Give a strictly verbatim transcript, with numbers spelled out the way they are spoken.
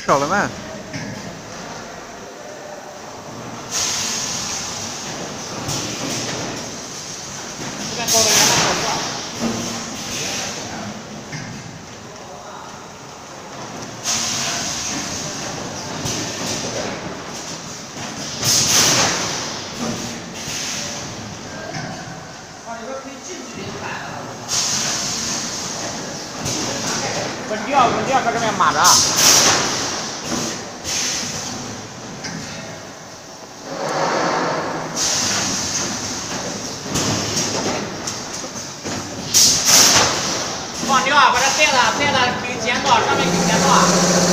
烧了没？ 这边搞的原来好做。啊，你说可以近距离看啊。稳定啊，稳定啊，搁这边码着。 放掉，把这带子带子给剪到，上面给剪到。